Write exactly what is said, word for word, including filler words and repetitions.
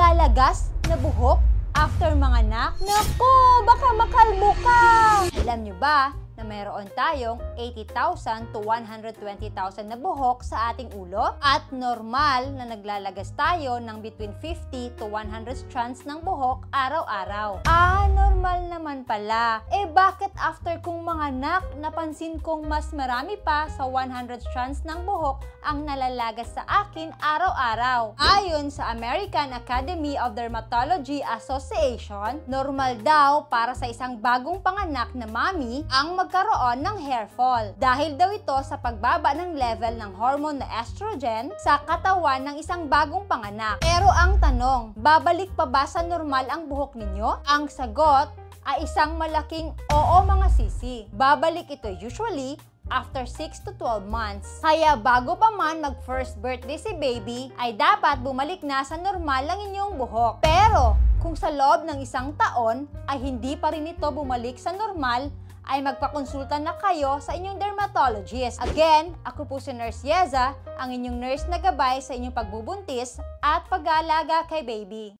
Naglalagas na buhok after manganak? Naku, baka makalbo ka! Alam nyo ba na mayroon tayong eighty thousand to one hundred twenty thousand na buhok sa ating ulo? At normal na naglalagas tayo ng between fifty to one hundred strands ng buhok araw-araw. Ah, normal naman pala. Eh bakit after kong manganak, napansin kong mas marami pa sa one hundred strands ng buhok ang nalalagas sa akin araw-araw? Ayon sa American Academy of Dermatology Association, normal daw para sa isang bagong panganak na mami ang magkaroon ng hair fall. Dahil daw ito sa pagbaba ng level ng hormone na estrogen sa katawan ng isang bagong panganak. Pero ang tanong, babalik pa ba sa normal ang buhok ninyo? Ang sagot ay isang malaking oo mga sisi. Babalik ito usually after six to twelve months. Kaya bago pa man mag first birthday si baby, ay dapat bumalik na sa normal ang inyong buhok. Pero kung sa loob ng isang taon ay hindi pa rin ito bumalik sa normal, ay magpakonsulta na kayo sa inyong dermatologist. Again, ako po si Nurse Yeza, ang inyong nurse na gabay sa inyong pagbubuntis at pag-aalaga kay baby.